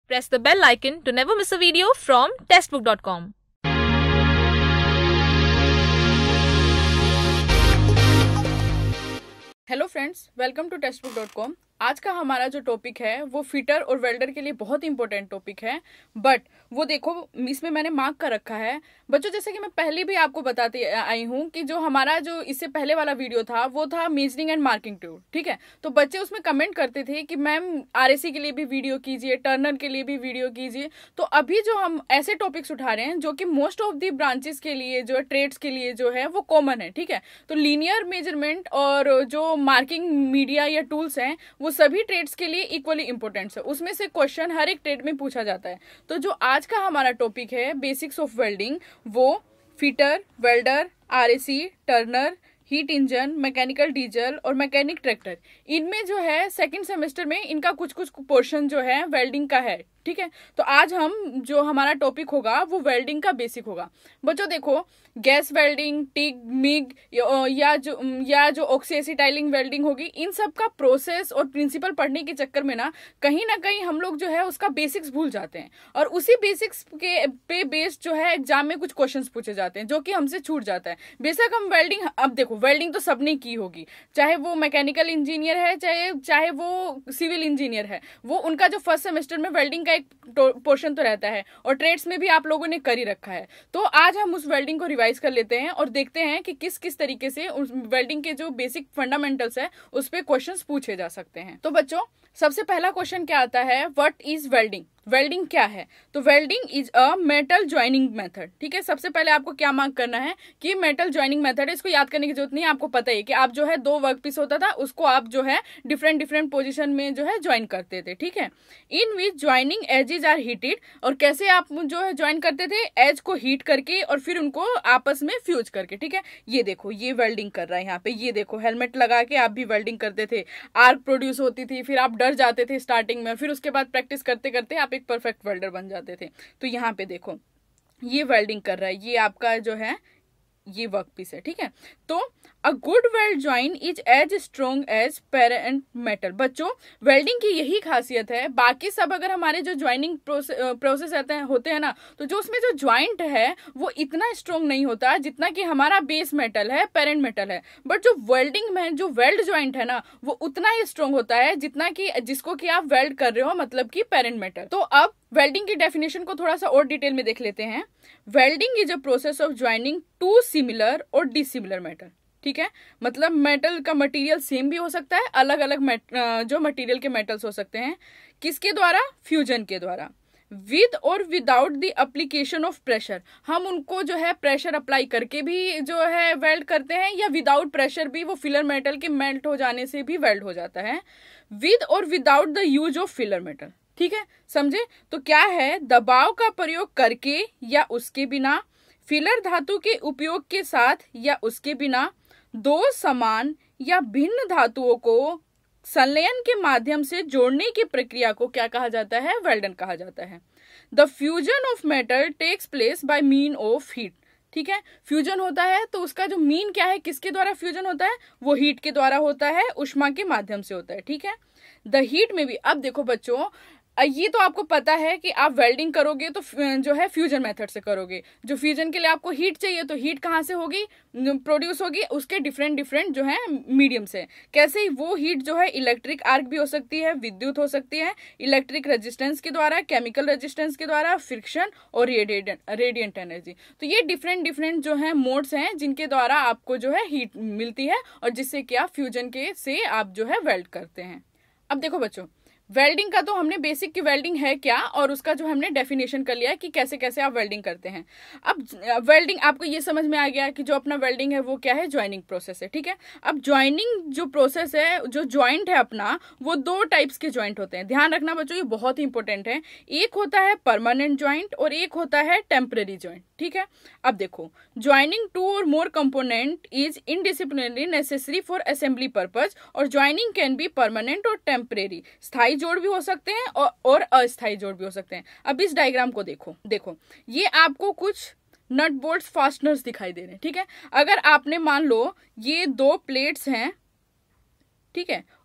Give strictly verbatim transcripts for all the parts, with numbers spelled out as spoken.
Press the bell icon to never miss a video from testbook dot com. Hello friends, welcome to Testbook dot com. आज का हमारा जो topic है वो fitter और welder के लिए बहुत इंपॉर्टेंट टॉपिक है। बट वो देखो, इसमें मैंने मार्क कर रखा है बच्चों, जैसे कि मैं पहले भी आपको बताती आई हूँ कि जो हमारा जो इससे पहले वाला वीडियो था वो था मेजरिंग एंड मार्किंग टूल, ठीक है। तो बच्चे उसमें कमेंट करते थे कि मैम आरएसी के लिए भी वीडियो कीजिए, टर्नर के लिए भी वीडियो कीजिए। तो अभी जो हम ऐसे टॉपिक्स उठा रहे हैं जो कि मोस्ट ऑफ दी ब्रांचेस के लिए, जो ट्रेड्स के लिए जो है वो कॉमन है, ठीक है। तो लीनियर मेजरमेंट और जो मार्किंग मीडिया या टूल्स हैं वो सभी ट्रेड्स के लिए इक्वली इंपॉर्टेंट है। उसमें से क्वेश्चन हर एक ट्रेड में पूछा जाता है। तो जो आज का हमारा टॉपिक है बेसिक्स ऑफ वेल्डिंग, वो fitter, welder, RAC, turner, heat engine, mechanical diesel और मैकेनिक ट्रैक्टर, इनमें जो है सेकंड सेमेस्टर में इनका कुछ कुछ पोर्शन जो है वेल्डिंग का है, ठीक है। तो आज हम जो हमारा टॉपिक होगा वो वेल्डिंग का बेसिक होगा। बच्चों देखो, गैस वेल्डिंग, टिग, मिग या जो या जो ऑक्सीएसिटाइलिंग वेल्डिंग होगी, इन सब का प्रोसेस और प्रिंसिपल पढ़ने के चक्कर में ना कहीं ना कहीं हम लोग जो है उसका बेसिक्स भूल जाते हैं और उसी बेसिक्स के पे बेस्ड जो है एग्जाम में कुछ क्वेश्चंस पूछे जाते हैं जो कि हमसे छूट जाता है। बेशक हम वेल्डिंग, अब देखो वेल्डिंग तो सबने की होगी, चाहे वो मैकेनिकल इंजीनियर है, चाहे चाहे वो सिविल इंजीनियर है, वो उनका जो फर्स्ट सेमेस्टर में वेल्डिंग का एक पोर्शन तो रहता है और ट्रेड्स में भी आप लोगों ने कर ही रखा है। तो आज हम उस वेल्डिंग को रिवाइज कर लेते हैं और देखते हैं कि किस किस तरीके से उस वेल्डिंग के जो बेसिक फंडामेंटल्स है उस पे क्वेश्चंस पूछे जा सकते हैं। तो बच्चों सबसे पहला क्वेश्चन क्या आता है, व्हाट इज वेल्डिंग? वेल्डिंग क्या है? तो welding is a metal joining method, ठीक है। सबसे पहले आपको क्या मार्क करना है कि मेटल ज्वाइनिंग मेथड है, इसको याद करने की जरूरत नहीं है। आपको पता है कि आप जो है दो वर्क पीस होता था, उसको आप जो है डिफरेंट डिफरेंट पोजीशन में जो है ज्वाइन करते थे, ठीक है। In which joining edges are heated, और कैसे आप जो है ज्वाइन करते थे, एज को हीट करके और फिर उनको आपस में फ्यूज करके, ठीक है। ये देखो, ये वेल्डिंग कर रहा है यहाँ पे, ये देखो हेलमेट लगा के आप भी वेल्डिंग करते थे, आर्क प्रोड्यूस होती थी, फिर आप डर जाते थे स्टार्टिंग में, फिर उसके बाद प्रैक्टिस करते करते आप एक परफेक्ट वेल्डर बन जाते थे। तो यहाँ पे देखो ये वेल्डिंग कर रहा है, ये आपका जो है ये वर्क पीस है, ठीक है। तो a good weld join is as strong as parent metal. बच्चों वेल्डिंग की यही खासियत है। बाकी सब अगर हमारे जो ज्वाइनिंग प्रोसेस रहते हैं होते हैं ना, तो जो उसमें जो ज्वाइंट है वो इतना स्ट्रॉन्ग नहीं होता जितना कि हमारा बेस मेटल है, पेरेंट मेटल है। बट जो वेल्डिंग में जो वेल्ड ज्वाइंट है ना, वो उतना ही स्ट्रॉन्ग होता है जितना कि जिसको कि आप वेल्ड कर रहे हो, मतलब कि पेरेंट मेटल। तो अब वेल्डिंग की डेफिनेशन को थोड़ा सा और डिटेल में देख लेते हैं। Welding is a process of joining two similar और डिसिमिलर मेटल, ठीक है। मतलब मेटल का मटेरियल सेम भी हो सकता है, अलग अलग जो मटेरियल के मेटल्स हो सकते हैं। किसके द्वारा? फ्यूजन के द्वारा। विद और without the application of pressure, हम उनको जो है प्रेशर अप्लाई करके भी जो है वेल्ड करते हैं, या विदाउट प्रेशर भी वो फिलर मेटल के मेल्ट हो जाने से भी वेल्ड हो जाता है। विद और without the use of filler metal, ठीक है, समझे। तो क्या है, दबाव का प्रयोग करके या उसके बिना, फिलर धातु के उपयोग के साथ या उसके बिना, दो समान या भिन्न धातुओं को संलयन के माध्यम से जोड़ने की प्रक्रिया को क्या कहा जाता है? वेल्डन कहा जाता है। The fusion of metal takes place by mean of heat, ठीक है। फ्यूजन होता है तो उसका जो मीन क्या है, किसके द्वारा फ्यूजन होता है? वो हीट के द्वारा होता है, उष्मा के माध्यम से होता है, ठीक है। द हीट में भी, अब देखो बच्चों, ये तो आपको पता है कि आप वेल्डिंग करोगे तो जो है फ्यूजन मेथड से करोगे। जो फ्यूजन के लिए आपको हीट चाहिए, तो हीट कहाँ से होगी? प्रोड्यूस होगी उसके डिफरेंट डिफरेंट जो है मीडियम से। कैसे? वो हीट जो है इलेक्ट्रिक आर्क भी हो सकती है, विद्युत हो सकती है, इलेक्ट्रिक रेजिस्टेंस के द्वारा, केमिकल रेजिस्टेंस के द्वारा, फ्रिक्शन और रेडिएंट रेडिएंट एनर्जी। तो ये डिफरेंट डिफरेंट जो है मोड्स हैं जिनके द्वारा आपको जो है हीट मिलती है और जिससे कि आप फ्यूजन के से आप जो है वेल्ड करते हैं। अब देखो बच्चों, वेल्डिंग का तो हमने बेसिक की वेल्डिंग है क्या और उसका जो हमने डेफिनेशन कर लिया कि कैसे कैसे आप वेल्डिंग करते हैं। अब वेल्डिंग आपको ये समझ में आ गया कि जो अपना वेल्डिंग है वो क्या है? ज्वाइनिंग प्रोसेस है, ठीक है। अब ज्वाइनिंग जो प्रोसेस है, जो ज्वाइंट है अपना, वो दो टाइप्स के ज्वाइंट होते हैं। ध्यान रखना बच्चों, ये बहुत ही इंपॉर्टेंट है। एक होता है परमानेंट ज्वाइंट और एक होता है टेम्पररी ज्वाइंट, ठीक है। अब देखो, joining two or more component is interdisciplinary necessary for assembly purpose, और joining can be permanent or temporary. स्थायी जोड़ भी हो सकते हैं और, और अस्थायी जोड़ भी हो सकते हैं। अब इस डायग्राम को देखो, देखो ये आपको कुछ नट बोल्ट्स फास्टनर्स दिखाई दे रहे हैं, ठीक है। अगर आपने मान लो ये दो प्लेट्स हैं, ठीक है,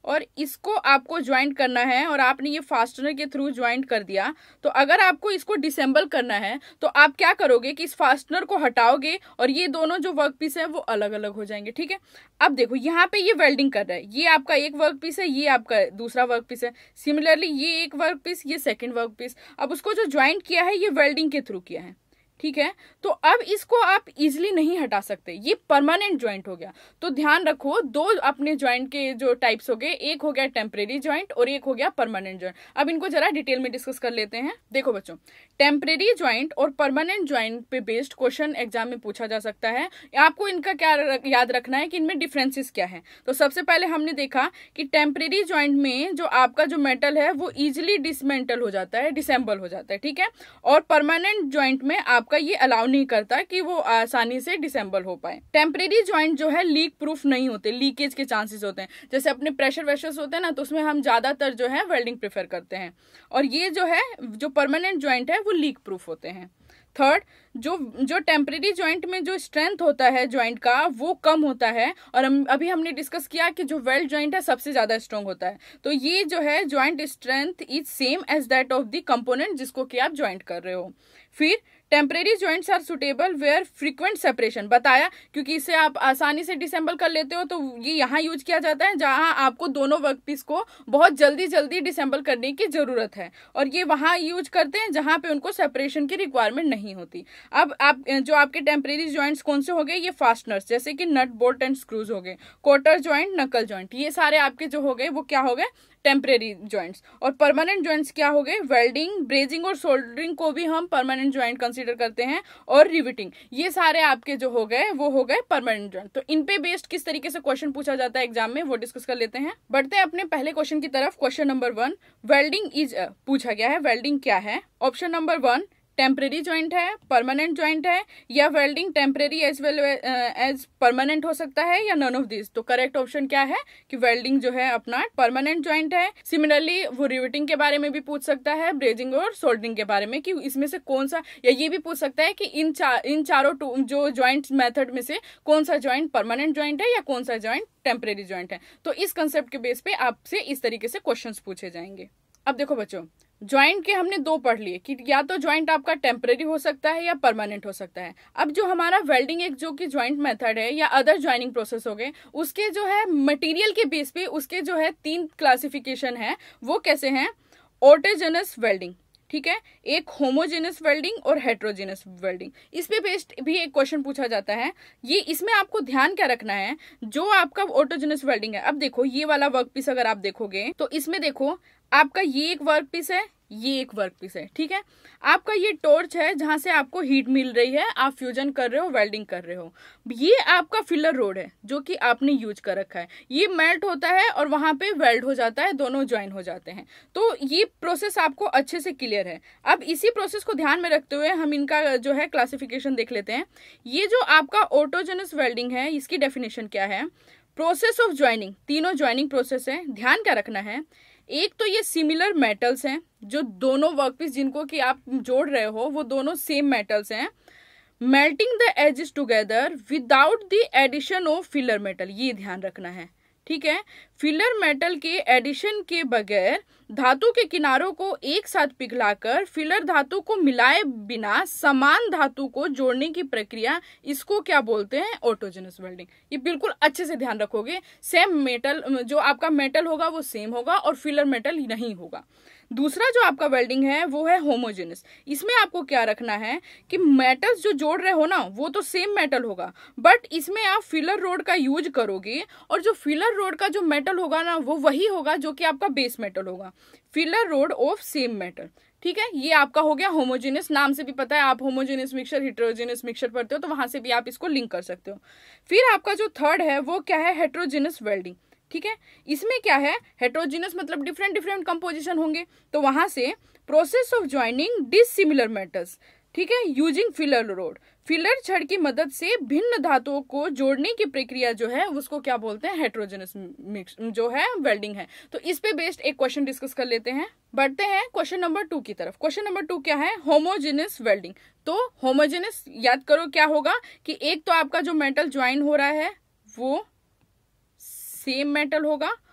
और इसको आपको ज्वाइंट करना है और आपने ये फास्टनर के थ्रू ज्वाइंट कर दिया, तो अगर आपको इसको डिसेंबल करना है तो आप क्या करोगे कि इस फास्टनर को हटाओगे और ये दोनों जो वर्क पीस है वो अलग अलग हो जाएंगे। ठीक है, अब देखो यहाँ पे ये वेल्डिंग कर रहा है, ये आपका एक वर्क पीस है, ये आपका दूसरा वर्क पीस है। सिमिलरली ये एक वर्क पीस, ये सेकेंड वर्क पीस। अब उसको जो ज्वाइंट किया है ये वेल्डिंग के थ्रू किया है। ठीक है, तो अब इसको आप इजीली नहीं हटा सकते, ये परमानेंट ज्वाइंट हो गया। तो ध्यान रखो, दो अपने ज्वाइंट के जो टाइप्स हो गए, एक हो गया टेम्परेरी ज्वाइंट और एक हो गया परमानेंट ज्वाइंट। अब इनको जरा डिटेल में डिस्कस कर लेते हैं। देखो बच्चों, टेम्परेरी ज्वाइंट और परमानेंट ज्वाइंट पे बेस्ड क्वेश्चन एग्जाम में पूछा जा सकता है। आपको इनका क्या याद रखना है कि इनमें डिफरेंसेस क्या है। तो सबसे पहले हमने देखा कि टेम्परेरी ज्वाइंट में जो आपका जो मेटल है वो इजिली डिसमेंटल हो जाता है, डिसेंबल हो जाता है। ठीक है, और परमानेंट ज्वाइंट में आपका ये अलाउ नहीं करता कि वो आसानी से डिसेंबल हो पाए। टेम्परेरी ज्वाइंट जो है लीक प्रूफ नहीं होते, लीकेज के चांसेस होते हैं। जैसे अपने प्रेशर वेशर्स होते हैं ना, तो उसमें हम ज्यादातर जो है वेल्डिंग प्रेफर करते हैं, और ये जो है जो परमानेंट ज्वाइंट है वो लीक प्रूफ होते हैं। थर्ड, जो जो टेम्परेरी ज्वाइंट में जो स्ट्रेंथ होता है ज्वाइंट का वो कम होता है, और हम अभी हमने डिस्कस किया कि जो वेल्ड ज्वाइंट है सबसे ज्यादा स्ट्रॉन्ग होता है। तो ये जो है joint strength is same as that of the component जिसको कि आप ज्वाइंट कर रहे हो। फिर temporary joints are suitable where frequent separation, बताया क्योंकि इसे आप आसानी से डिसेंबल कर लेते हो, तो ये यहाँ यूज किया जाता है जहां आपको दोनों वर्कपीस को बहुत जल्दी जल्दी डिसेंबल करने की जरूरत है, और ये वहां यूज करते हैं जहां पे उनको सेपरेशन की रिक्वायरमेंट नहीं होती। अब आप जो आपके टेम्परेरी ज्वाइंट्स कौन से हो गए, ये फास्टनर्स जैसे कि नट बोल्ट एंड स्क्रूज हो गए, कोटर ज्वाइंट, नकल ज्वाइंट, ये सारे आपके जो हो गए वो क्या हो गए, टेम्परेरी ज्वाइंट्स। और परमानेंट ज्वाइंट्स क्या हो गए, वेल्डिंग, ब्रेजिंग और सोल्डरिंग को भी हम परमानेंट ज्वाइंट कंसीडर करते हैं, और रिविटिंग, ये सारे आपके जो हो गए वो हो गए परमानेंट ज्वाइंट। तो इन पे बेस्ड किस तरीके से क्वेश्चन पूछा जाता है एग्जाम में वो डिस्कस कर लेते हैं। बढ़ते हैं अपने पहले क्वेश्चन की तरफ। Question number one, welding is पूछा गया है, वेल्डिंग क्या है। Option number one, temporary joint है, परमानेंट ज्वाइंट है, या welding temporary as well as permanent हो सकता है, या नन ऑफ दिस। तो करेक्ट ऑप्शन क्या है कि वेल्डिंग जो है अपना परमानेंट ज्वाइंट है। सिमिलरली वो रिवेटिंग के बारे में भी पूछ सकता है, ब्रेजिंग और सोल्डरिंग के बारे में, कि इसमें से कौन सा, या ये भी पूछ सकता है कि इन चार इन चारों जो ज्वाइंट मेथड में से कौन सा ज्वाइंट परमानेंट ज्वाइंट है या कौन सा ज्वाइंट टेम्परेरी ज्वाइंट है। तो इस कंसेप्ट के बेस पे आपसे इस तरीके से क्वेश्चन पूछे जाएंगे। अब देखो बच्चों, ज्वाइंट के हमने दो पढ़ लिए कि या तो ज्वाइंट आपका टेम्परेरी हो सकता है या परमानेंट हो सकता है। अब जो हमारा वेल्डिंग एक जो कि ज्वाइंट मेथड है या अदर ज्वाइनिंग प्रोसेस हो गए, उसके जो है मटेरियल के बेस पे उसके जो है तीन क्लासिफिकेशन है। वो कैसे हैं, ऑटोजेनस वेल्डिंग, ठीक है, एक होमोजेनस वेल्डिंग और हेट्रोजेनस वेल्डिंग। इस पे बेस्ड भी एक क्वेश्चन पूछा जाता है। ये इसमें आपको ध्यान क्या रखना है, जो आपका ऑटोजेनस वेल्डिंग है। अब देखो ये वाला वर्क पीस अगर आप देखोगे तो इसमें देखो आपका ये एक वर्क पीस है, ये एक वर्क पीस है, ठीक है। आपका ये टॉर्च है जहां से आपको हीट मिल रही है, आप फ्यूजन कर रहे हो, वेल्डिंग कर रहे हो। ये आपका फिलर रोड है जो कि आपने यूज कर रखा है, ये मेल्ट होता है और वहां पे वेल्ड हो जाता है, दोनों ज्वाइन हो जाते हैं। तो ये प्रोसेस आपको अच्छे से क्लियर है। अब इसी प्रोसेस को ध्यान में रखते हुए हम इनका जो है क्लासिफिकेशन देख लेते हैं। ये जो आपका ऑटोजेनस वेल्डिंग है, इसकी डेफिनेशन क्या है, प्रोसेस ऑफ ज्वाइनिंग, तीनों ज्वाइनिंग प्रोसेस है। ध्यान क्या रखना है, एक तो ये सिमिलर मेटल्स हैं, जो दोनों वर्कपीस जिनको कि आप जोड़ रहे हो वो दोनों सेम मेटल्स हैं। Melting the edges together without the addition of filler metal, ये ध्यान रखना है, ठीक है। फिलर मेटल के एडिशन के बगैर धातु के किनारों को एक साथ पिघलाकर फिलर धातु को मिलाए बिना समान धातु को जोड़ने की प्रक्रिया, इसको क्या बोलते हैं, ऑटोजेनस वेल्डिंग। ये बिल्कुल अच्छे से ध्यान रखोगे। सेम मेटल, जो आपका मेटल होगा वो सेम होगा और फिलर मेटल नहीं होगा। दूसरा जो आपका वेल्डिंग है वो है होमोजेनस। इसमें आपको क्या रखना है कि मेटल्स जो जोड़ रहे हो ना वो तो सेम मेटल होगा, बट इसमें आप फिलर रोड का यूज करोगे, और जो फिलर रोड का जो मेटल होगा ना वो वही होगा जो कि आपका बेस मेटल होगा, filler rod of same metal, ठीक है। ये आपका हो गया होमोजेनस। नाम से भी पता है, आप होमोजेनस मिक्सचर, हेट्रोजेनस मिक्सचर पढ़ते हो तो वहां से भी आप इसको लिंक कर सकते हो। फिर आपका जो थर्ड है वो क्या है, हेट्रोजेनस वेल्डिंग, ठीक है। इसमें क्या है, हेट्रोजीनस मतलब डिफरेंट डिफरेंट कंपोजिशन होंगे, तो वहां से process of joining dissimilar metals, ठीक है, यूजिंग फिलर रोड, फिलर छड़ की मदद से भिन्न धातुओं को जोड़ने की प्रक्रिया जो है उसको क्या बोलते हैं, हेट्रोजेनस मिक्स जो है वेल्डिंग है। तो इस पे बेस्ड एक क्वेश्चन डिस्कस कर लेते हैं। बढ़ते हैं क्वेश्चन नंबर टू की तरफ। क्वेश्चन नंबर टू क्या है, होमोजेनस वेल्डिंग। तो होमोजेनस याद करो क्या होगा कि एक तो आपका जो मेटल ज्वाइन हो रहा है वो सेम मेटल होगा,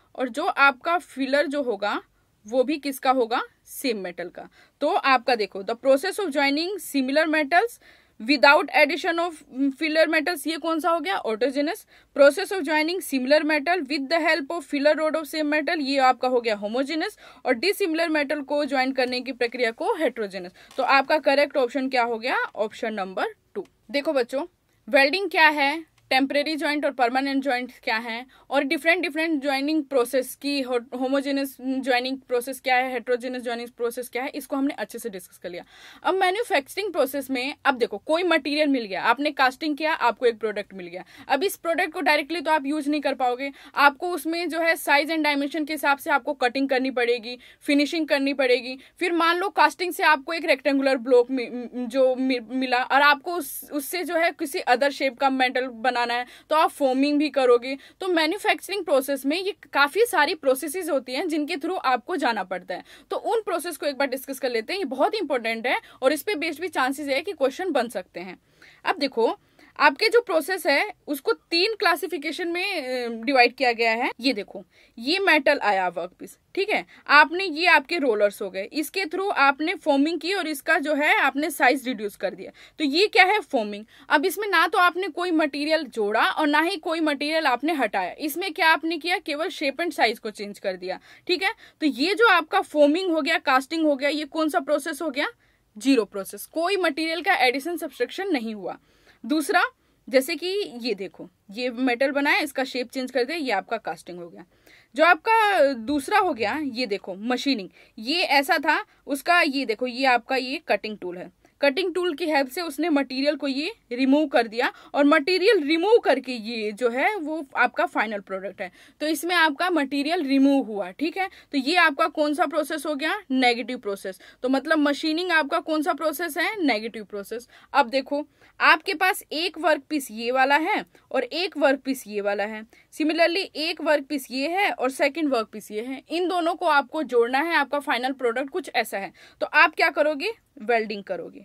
और जो आपका फिलर जो होगा वो भी किसका होगा, सेम मेटल का। तो आपका देखो the process of joining similar metals without addition of filler metals, ये कौन सा हो गया, autogenous. Process of joining similar metal with the help of filler rod of same metal, ये आपका हो गया होमोजेनस। और डिसिमिलर मेटल को ज्वाइन करने की प्रक्रिया को हेट्रोजेनस। तो आपका करेक्ट ऑप्शन क्या हो गया, ऑप्शन नंबर टू। देखो बच्चों, वेल्डिंग क्या है, टेम्परेरी ज्वाइंट और परमानेंट ज्वाइंट क्या है, और डिफरेंट डिफरेंट ज्वाइनिंग प्रोसेस की होमोजेनस ज्वाइनिंग प्रोसेस क्या है, हेट्रोजेनस ज्वाइनिंग प्रोसेस क्या है, इसको हमने अच्छे से डिस्कस कर लिया। अब मैन्युफैक्चरिंग प्रोसेस में, अब देखो कोई मटेरियल मिल गया, आपने कास्टिंग किया, आपको एक प्रोडक्ट मिल गया। अब इस प्रोडक्ट को डायरेक्टली तो आप यूज नहीं कर पाओगे, आपको उसमें जो है साइज एंड डायमेंशन के हिसाब से आपको कटिंग करनी पड़ेगी, फिनिशिंग करनी पड़ेगी। फिर मान लो कास्टिंग से आपको एक रेक्टेंगुलर ब्लॉक जो मिला और आपको उस, उससे जो है किसी अदर शेप का मेटल बना है, तो आप फोमिंग भी करोगे। तो मैन्युफैक्चरिंग प्रोसेस में ये काफी सारी प्रोसेसेस होती हैं जिनके थ्रू आपको जाना पड़ता है। तो उन प्रोसेस को एक बार डिस्कस कर लेते हैं, ये बहुत इंपॉर्टेंट है और इस पे बेस्ड भी चांसेस है कि क्वेश्चन बन सकते हैं। अब देखो, आपके जो प्रोसेस है उसको तीन क्लासिफिकेशन में डिवाइड किया गया है। ये देखो, ये मेटल आया वर्क पीस, ठीक है, आपने ये आपके रोलर्स हो गए, इसके थ्रू आपने फोमिंग की और इसका जो है आपने साइज रिड्यूस कर दिया। तो ये क्या है, फोमिंग। अब इसमें ना तो आपने कोई मटेरियल जोड़ा और ना ही कोई मटेरियल आपने हटाया, इसमें क्या आपने किया, केवल शेप एंड साइज को चेंज कर दिया, ठीक है। तो ये जो आपका फोमिंग हो गया, कास्टिंग हो गया, ये कौन सा प्रोसेस हो गया, जीरो प्रोसेस, कोई मटेरियल का एडिशन सब्सट्रैक्शन नहीं हुआ। दूसरा, जैसे कि ये देखो, ये मेटल बना है, इसका शेप चेंज कर दिया, ये आपका कास्टिंग हो गया। जो आपका दूसरा हो गया, ये देखो मशीनिंग, ये ऐसा था उसका, ये देखो ये आपका ये कटिंग टूल है, कटिंग टूल की हेल्प से उसने मटेरियल को ये रिमूव कर दिया और मटेरियल रिमूव करके ये जो है वो आपका फाइनल प्रोडक्ट है। तो इसमें आपका मटेरियल रिमूव हुआ, ठीक है। तो ये आपका कौन सा प्रोसेस हो गया, नेगेटिव प्रोसेस। तो मतलब मशीनिंग आपका कौन सा प्रोसेस है, नेगेटिव प्रोसेस। अब देखो, आपके पास एक वर्क पीस ये वाला है और एक वर्क पीस ये वाला है। सिमिलरली एक वर्क पीस ये है और सेकंड वर्क पीस ये है, इन दोनों को आपको जोड़ना है, आपका फाइनल प्रोडक्ट कुछ ऐसा है। तो आप क्या करोगे, वेल्डिंग करोगे,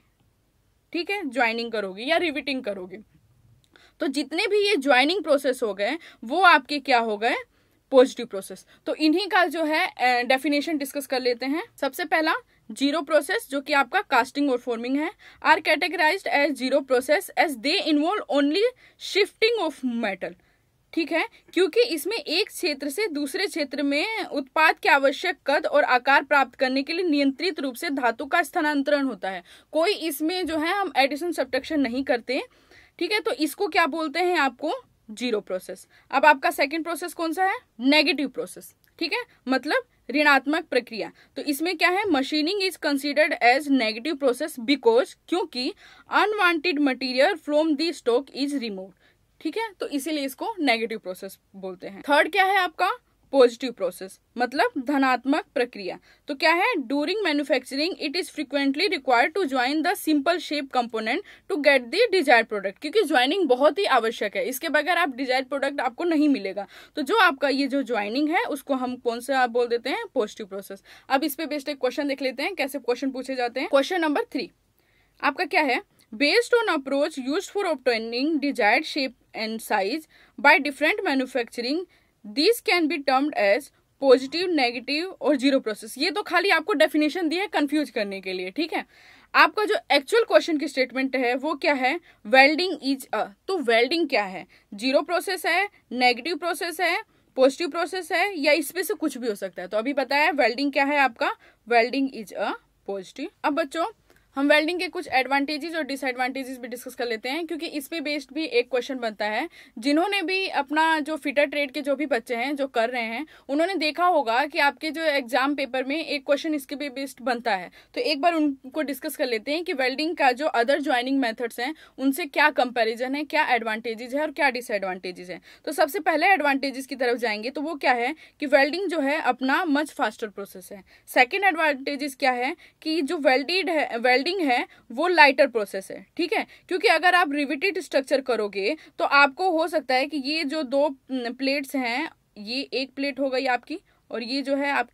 ठीक है, ज्वाइनिंग करोगे या रिविटिंग करोगे। तो जितने भी ये ज्वाइनिंग प्रोसेस हो गए वो आपके क्या हो गए, पॉजिटिव प्रोसेस। तो इन्हीं का जो है डेफिनेशन डिस्कस कर लेते हैं। सबसे पहला, जीरो प्रोसेस, जो कि आपका कास्टिंग और फॉर्मिंग है, are categorized as zero process as they involve only shifting of metal, ठीक है, क्योंकि इसमें एक क्षेत्र से दूसरे क्षेत्र में उत्पाद के आवश्यक कद और आकार प्राप्त करने के लिए नियंत्रित रूप से धातु का स्थानांतरण होता है। कोई इसमें जो है हम एडिशन सब्ट्रैक्शन नहीं करते, ठीक है। तो इसको क्या बोलते हैं, आपको जीरो प्रोसेस। अब आपका सेकंड प्रोसेस कौन सा है, नेगेटिव प्रोसेस, ठीक है, मतलब ऋणात्मक प्रक्रिया। तो इसमें क्या है, machining is considered as negative process because, क्योंकि unwanted material from the stock is removed, ठीक है। तो इसीलिए इसको नेगेटिव प्रोसेस बोलते हैं। थर्ड क्या है आपका, पॉजिटिव प्रोसेस, मतलब धनात्मक प्रक्रिया। तो क्या है, during manufacturing it is frequently required to join the simple shape component to get the desired product, क्योंकि ज्वाइनिंग बहुत ही आवश्यक है, इसके बगैर आप डिजायर्ड प्रोडक्ट आपको नहीं मिलेगा। तो जो आपका ये जो ज्वाइनिंग है उसको हम कौन सा बोल देते हैं, पॉजिटिव प्रोसेस। अब इस पे बेस्ड एक क्वेश्चन देख लेते हैं, कैसे क्वेश्चन पूछे जाते हैं। क्वेश्चन नंबर थ्री आपका क्या है, based on approach used for obtaining desired shape and size by different manufacturing, these can be termed as positive, negative और जीरो प्रोसेस। ये तो खाली आपको डेफिनेशन दी है कंफ्यूज करने के लिए, ठीक है। आपका जो एक्चुअल क्वेश्चन की स्टेटमेंट है वो क्या है, वेल्डिंग इज अ। तो वेल्डिंग क्या है, जीरो प्रोसेस है, नेगेटिव प्रोसेस है, पॉजिटिव प्रोसेस है, या इसमें से कुछ भी हो सकता है। तो अभी बताया वेल्डिंग क्या है आपका, वेल्डिंग इज अ पॉजिटिव। अब बच्चों, हम वेल्डिंग के कुछ एडवांटेजेस और डिसएडवांटेजेस भी डिस्कस कर लेते हैं, क्योंकि इस पे बेस्ड भी एक क्वेश्चन बनता है। जिन्होंने भी अपना जो फिटर ट्रेड के जो भी बच्चे हैं जो कर रहे हैं, उन्होंने देखा होगा कि आपके जो एग्जाम पेपर में एक क्वेश्चन इसके भी बेस्ड बनता है। तो एक बार उनको डिस्कस कर लेते हैं कि वेल्डिंग का जो अदर ज्वाइनिंग मेथड्स हैं उनसे क्या कंपेरिजन है, क्या एडवांटेजेस है और क्या डिसएडवांटेजेस है। तो सबसे पहले एडवांटेजेस की तरफ जाएंगे, तो वो क्या है कि वेल्डिंग जो है अपना मच फास्टर प्रोसेस है। सेकेंड एडवांटेजेस क्या है कि जो वेल्डेड है वेल्डिंग है वो लाइटर प्रोसेस है, ठीक है, क्योंकि अगर आप रिविटेड स्ट्रक्चर करोगे तो आपको हो सकता है कि ये जो दो प्लेट्स हैं, ये एक प्लेट हो गई आपकी और ये जो है आपकी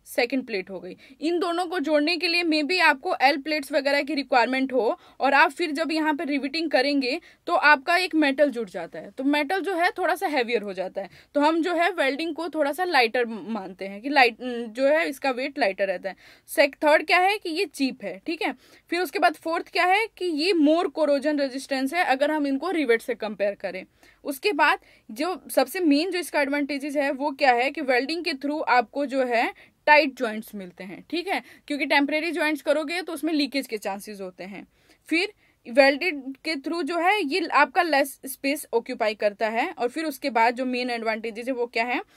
सेकंड प्लेट हो गई। इन दोनों को जोड़ने के लिए मे बी आपको एल प्लेट्स वगैरह की रिक्वायरमेंट हो, और आप फिर जब यहाँ पे रिविटिंग करेंगे तो आपका एक मेटल जुड़ जाता है, तो मेटल जो है थोड़ा सा हैवियर हो जाता है, तो हम जो है वेल्डिंग को थोड़ा सा लाइटर मानते हैं कि लाइट जो है इसका वेट लाइटर रहता है। सेक थर्ड क्या है कि ये चीप है, ठीक है। फिर उसके बाद फोर्थ क्या है कि ये मोर कोरोजन रेजिस्टेंस है अगर हम इनको रिवेट से कंपेयर करें। उसके बाद जो सबसे मेन जो इसका एडवांटेजेस है वो क्या है कि वेल्डिंग के थ्रू आपको जो है टाइट जॉइंट्स मिलते हैं, ठीक है, क्योंकि टेम्परेरी जॉइंट्स करोगे तो उसमें लीकेज के चांसेस होते हैं। फिर वेल्डेड के थ्रू जो है ये आपका लेस स्पेस ऑक्यूपाई करता है। और फिर उसके बाद जो मेन एडवांटेजेस है वो क्या है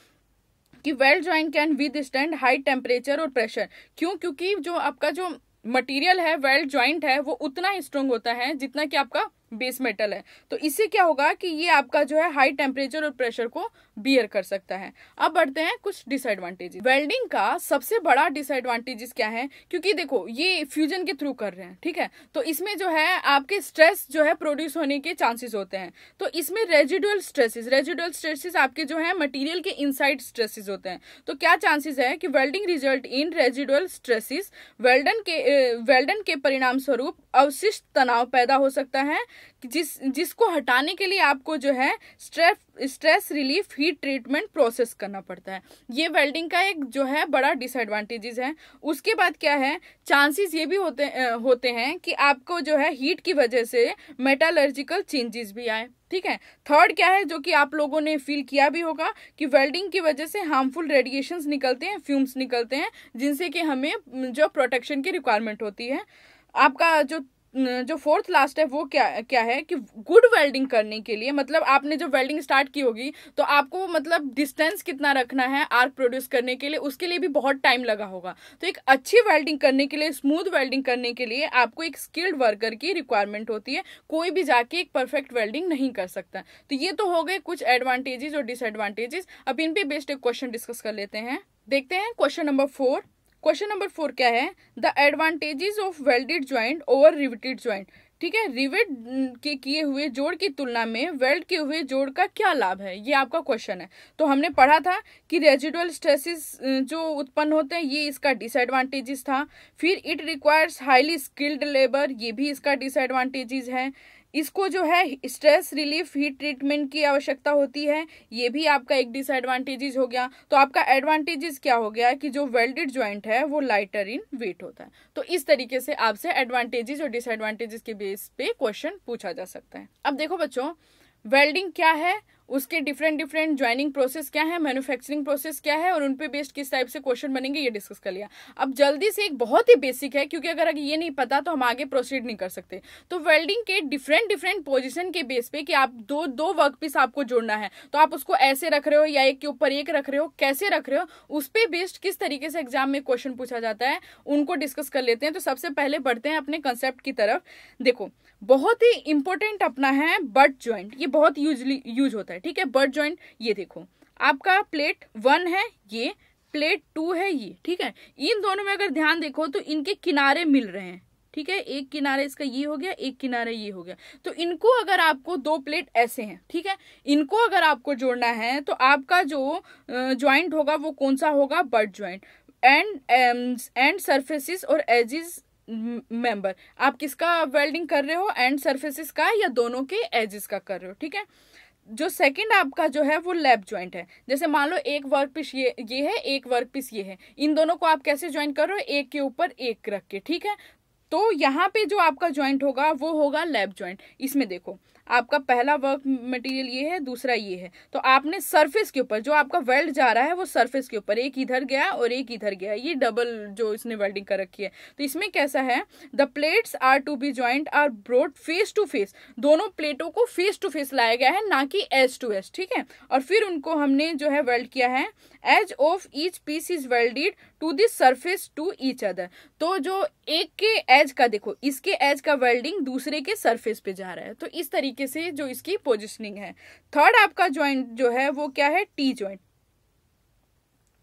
कि weld joint can withstand high temperature और प्रेशर। क्यों? क्योंकि जो आपका जो मटेरियल है वेल्ड जॉइंट है वो उतना ही स्ट्रॉन्ग होता है जितना कि आपका बेस मेटल है, तो इससे क्या होगा कि ये आपका जो है हाई टेम्परेचर और प्रेशर को बियर कर सकता है। अब बढ़ते हैं कुछ डिसएडवांटेजेस। वेल्डिंग का सबसे बड़ा डिसएडवांटेजेस क्या है, क्योंकि देखो ये फ्यूजन के थ्रू कर रहे हैं, ठीक है, तो इसमें जो है आपके स्ट्रेस जो है प्रोड्यूस होने के चांसेस होते हैं, तो इसमें रेजिडुअल स्ट्रेसेस रेजिडुअल स्ट्रेसेस आपके जो है मटीरियल के इनसाइड स्ट्रेसेस होते हैं। तो क्या चांसेस है कि welding result in residual stresses, वेल्डन के वेल्डन के परिणाम स्वरूप अवशिष्ट तनाव पैदा हो सकता है, जिस जिसको हटाने के लिए आपको जो है stress stress relief heat treatment process करना पड़ता है। ये वेल्डिंग का एक जो है बड़ा डिसएडवांटेजेस है। उसके बाद क्या है, चांसेस ये भी होते होते हैं कि आपको जो है हीट की वजह से मेटालर्जिकल चेंजेस भी आए, ठीक है। थर्ड क्या है जो कि आप लोगों ने फील किया भी होगा कि वेल्डिंग की वजह से हार्मफुल रेडिएशंस निकलते हैं, फ्यूम्स निकलते हैं, जिनसे कि हमें जो प्रोटेक्शन की रिक्वायरमेंट होती है। आपका जो जो फोर्थ लास्ट है वो क्या क्या है कि गुड वेल्डिंग करने के लिए, मतलब आपने जो वेल्डिंग स्टार्ट की होगी तो आपको मतलब डिस्टेंस कितना रखना है आर्क प्रोड्यूस करने के लिए, उसके लिए भी बहुत टाइम लगा होगा। तो एक अच्छी वेल्डिंग करने के लिए, स्मूथ वेल्डिंग करने के लिए आपको एक स्किल्ड वर्कर की रिक्वायरमेंट होती है, कोई भी जाके एक परफेक्ट वेल्डिंग नहीं कर सकता। तो ये तो हो गए कुछ एडवांटेजेस और डिसएडवांटेजेस। अब इन पे बेस्ड एक क्वेश्चन डिस्कस कर लेते हैं। देखते हैं question number four. Question number four क्या है, the advantages of welded joint over riveted joint, ठीक है। रिवेट के किए हुए जोड़ की तुलना में वेल्ड किए हुए जोड़ का क्या लाभ है, ये आपका क्वेश्चन है। तो हमने पढ़ा था कि रेजिडुअल स्ट्रेसेस जो उत्पन्न होते हैं ये इसका डिसएडवांटेजेस था। फिर it requires highly skilled labour, ये भी इसका डिसएडवांटेजेस है। इसको जो है स्ट्रेस रिलीफ हीट ट्रीटमेंट की आवश्यकता होती है, ये भी आपका एक डिसएडवांटेजेस हो गया। तो आपका एडवांटेजेस क्या हो गया कि जो वेल्डेड जॉइंट है वो लाइटर इन वेट होता है। तो इस तरीके से आपसे एडवांटेजेस और डिसएडवांटेजेस के बेस पे क्वेश्चन पूछा जा सकता है। अब देखो बच्चों, वेल्डिंग क्या है, उसके डिफरेंट डिफरेंट ज्वाइनिंग प्रोसेस क्या है, मैन्युफैक्चरिंग प्रोसेस क्या है, और उन पे बेस्ड किस टाइप से क्वेश्चन बनेंगे ये डिस्कस कर लिया। अब जल्दी से एक बहुत ही बेसिक है, क्योंकि अगर ये नहीं पता तो हम आगे प्रोसीड नहीं कर सकते। तो वेल्डिंग के डिफरेंट डिफरेंट पोजीशन के बेस पे कि आप दो दो वर्क पीस आपको जोड़ना है, तो आप उसको ऐसे रख रहे हो या एक के ऊपर एक रख रहे हो, कैसे रख रहे हो, उस पे बेस्ड किस तरीके से एग्जाम में क्वेश्चन पूछा जाता है, उनको डिस्कस कर लेते हैं। तो सबसे पहले बढ़ते हैं अपने कंसेप्ट की तरफ। देखो, बहुत ही इंपॉर्टेंट अपना है बट ज्वाइंट, ये बहुत यूजली यूज होता है, ठीक है। बट ज्वाइंट, ये देखो आपका प्लेट वन है, ये प्लेट टू है, ये ठीक है। इन दोनों में अगर ध्यान देखो तो इनके किनारे मिल रहे हैं, ठीक है। एक किनारे इसका ये हो गया, एक किनारे ये हो गया। तो इनको अगर आपको दो प्लेट ऐसे हैं, ठीक है, इनको अगर आपको जोड़ना है तो आपका जो ज्वाइंट होगा वो कौन सा होगा, butt joint. End end surfaces और एजिस मेंबर, आप किसका वेल्डिंग कर रहे हो, एंड सरफेसिस का या दोनों के एजिस का कर रहे हो, ठीक है। जो सेकंड आपका जो है वो लैप ज्वाइंट है। जैसे मान लो एक वर्क पीस ये ये है, एक वर्क पीस ये है, इन दोनों को आप कैसे ज्वाइन कर रहे हो, एक के ऊपर एक रख के, ठीक है। तो यहाँ पे जो आपका ज्वाइंट होगा वो होगा लैप ज्वाइंट। इसमें देखो आपका पहला वर्क मटेरियल ये है, दूसरा ये है, तो आपने सरफेस के ऊपर जो आपका वेल्ड जा रहा है वो सरफेस के ऊपर, एक इधर गया और एक इधर गया, ये डबल जो इसने वेल्डिंग कर रखी है। तो इसमें कैसा है, the plates are to be joint are broad face to face, दोनों प्लेटों को फेस टू फेस लाया गया है, ना कि एज टू एज, ठीक है। और फिर उनको हमने जो है वेल्ड किया है, edge of each piece is welded to this surface to each other. तो जो एक के एज का देखो, इसके एज का वेल्डिंग दूसरे के सरफेस पे जा रहा है, तो इस तरीके से जो इसकी पोजिशनिंग है। थर्ड आपका ज्वाइंट जो है वो क्या है, टी ज्वाइंट।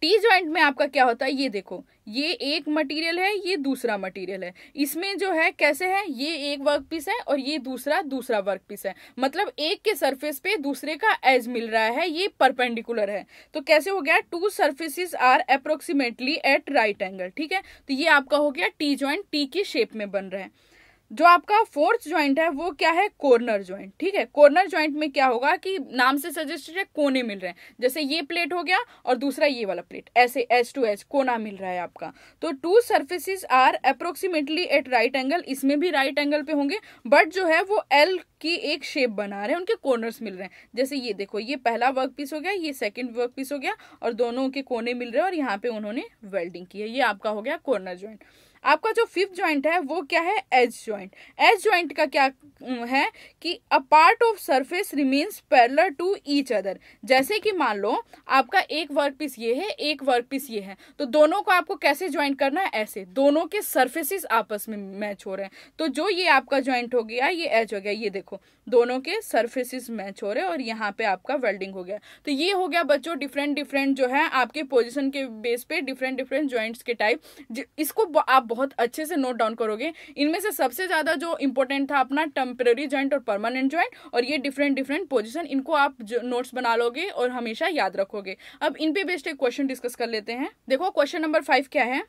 टी ज्वाइंट में आपका क्या होता है, ये देखो, ये एक मटेरियल है, ये दूसरा मटेरियल है। इसमें जो है कैसे है, ये एक वर्क पीस है और ये दूसरा दूसरा वर्क पीस है, मतलब एक के सरफेस पे दूसरे का एज मिल रहा है, ये परपेंडिकुलर है। तो कैसे हो गया, two surfaces are approximately at right angle. ठीक है, तो ये आपका हो गया टी ज्वाइंट, टी की शेप में बन रहा है। जो आपका फोर्थ ज्वाइंट है वो क्या है, कॉर्नर ज्वाइंट। ठीक है, कॉर्नर ज्वाइंट में क्या होगा कि नाम से सजेस्टेड है, कोने मिल रहे हैं, जैसे ये प्लेट हो गया और दूसरा ये वाला प्लेट, ऐसे एज टू एज कोना मिल रहा है आपका। तो two surfaces are approximately at right angle, इसमें भी राइट एंगल पे होंगे, बट जो है वो एल की एक शेप बना रहे हैं, उनके कॉर्नर्स मिल रहे हैं। जैसे ये देखो, ये पहला वर्क पीस हो गया, ये सेकंड वर्क पीस हो गया और दोनों के कोने मिल रहे हैं और यहाँ पे उन्होंने वेल्डिंग की है। ये आपका हो गया कॉर्नर ज्वाइंट। आपका जो फिफ्थ ज्वाइंट है वो क्या है, एज ज्वाइंट। एज ज्वाइंट का क्या है कि a part of surface remains parallel to each other. जैसे कि मान लो आपका एक वर्क पीस ये है, एक वर्क पीस ये है, तो दोनों को आपको कैसे ज्वाइंट करना है, ऐसे दोनों के सरफेसेस आपस में मैच हो रहे हैं। तो जो ये आपका ज्वाइंट हो गया, ये एज हो गया, ये देखो दोनों के सरफेसेस मैच हो रहे हैं और यहाँ पे आपका वेल्डिंग हो गया। तो ये हो गया बच्चों डिफरेंट डिफरेंट जो है आपके पोजीशन के बेस पे डिफरेंट डिफरेंट ज्वाइंट्स के टाइप। इसको आप बहुत अच्छे से नोट डाउन करोगे। इनमें से सबसे ज्यादा जो इंपॉर्टेंट था अपना टेम्पररी ज्वाइंट और परमानेंट ज्वाइंट, और ये डिफरेंट डिफरेंट पोजीशन, इनको आप नोट्स बना लोगे और हमेशा याद रखोगे। अब इन पे बेस्ड एक क्वेश्चन डिस्कस कर लेते हैं। देखो क्वेश्चन नंबर फाइव क्या है,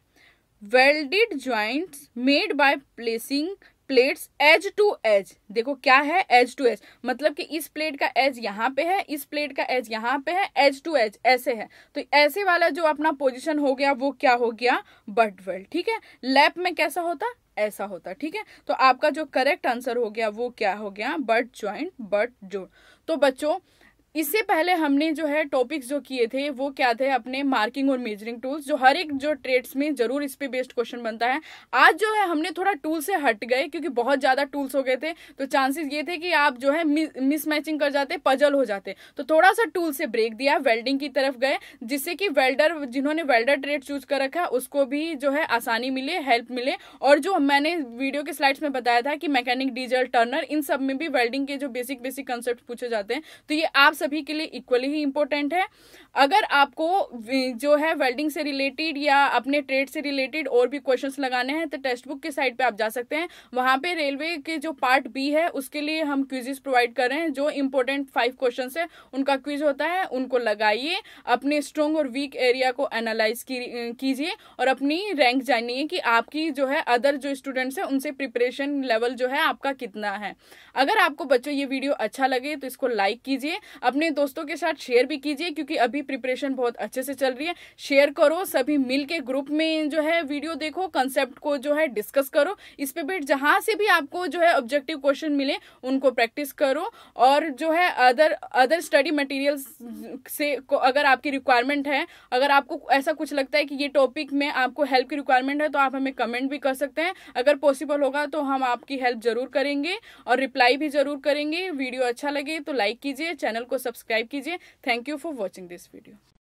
welded joints made by placing plates edge to edge. देखो क्या है, एज टू एज, मतलब कि इस प्लेट का एज यहाँ पे है, इस प्लेट का एज यहाँ पे है, एज टू एज ऐसे है। तो ऐसे वाला जो अपना पोजीशन हो गया वो क्या हो गया, बट वेल्ड। ठीक है, लैप में कैसा होता, ऐसा होता। ठीक है, तो आपका जो करेक्ट आंसर हो गया वो क्या हो गया, बट ज्वाइंट, बट जोड़। तो बच्चों इससे पहले हमने जो है टॉपिक्स जो किए थे वो क्या थे, अपने मार्किंग और मेजरिंग टूल्स, जो हर एक जो ट्रेड्स में जरूर इस पे बेस्ड क्वेश्चन बनता है। आज जो है हमने थोड़ा टूल से हट गए क्योंकि बहुत ज्यादा टूल्स हो गए थे, तो चांसेस ये थे कि आप जो है मिस मैचिंग कर जाते, पजल हो जाते। तो थोड़ा सा टूल से ब्रेक दिया, वेल्डिंग की तरफ गए, जिससे कि वेल्डर जिन्होंने वेल्डर ट्रेड चूज कर रखा है उसको भी जो है आसानी मिले, हेल्प मिले। और जो मैंने वीडियो के स्लाइड्स में बताया था कि मैकेनिक, डीजल, टर्नर, इन सब में भी वेल्डिंग के जो बेसिक बेसिक कंसेप्ट पूछे जाते हैं, तो ये आप सभी के लिए इक्वली ही इंपॉर्टेंट है। अगर आपको जो है वेल्डिंग से रिलेटेड या अपने ट्रेड से रिलेटेड और भी क्वेश्चंस लगाने हैं तो टेक्स्ट बुक के साइट पे आप जा सकते हैं। वहां पे रेलवे के जो पार्ट बी है उसके लिए हम क्विजेस प्रोवाइड कर रहे हैं। जो इंपॉर्टेंट फाइव क्वेश्चंस है उनका क्विज होता है, उनको लगाइए, अपने स्ट्रॉन्ग और वीक एरिया को एनालाइज कीजिए और अपनी रैंक जानिए कि आपकी जो है अदर जो स्टूडेंट्स है उनसे प्रिपरेशन लेवल जो है आपका कितना है। अगर आपको बच्चों ये वीडियो अच्छा लगे तो इसको लाइक कीजिए, अपने दोस्तों के साथ शेयर भी कीजिए क्योंकि अभी प्रिपरेशन बहुत अच्छे से चल रही है। शेयर करो, सभी मिल के ग्रुप में जो है वीडियो देखो, कंसेप्ट को जो है डिस्कस करो, इस पे बैठ जहां से भी आपको जो है ऑब्जेक्टिव क्वेश्चन मिले उनको प्रैक्टिस करो। और जो है अदर अदर स्टडी मटेरियल्स से अगर आपकी रिक्वायरमेंट है, अगर आपको ऐसा कुछ लगता है कि ये टॉपिक में आपको हेल्प की रिक्वायरमेंट है तो आप हमें कमेंट भी कर सकते हैं। अगर पॉसिबल होगा तो हम आपकी हेल्प जरूर करेंगे और रिप्लाई भी जरूर करेंगे। वीडियो अच्छा लगे तो लाइक कीजिए, चैनल को सब्सक्राइब कीजिए। Thank you for watching this video.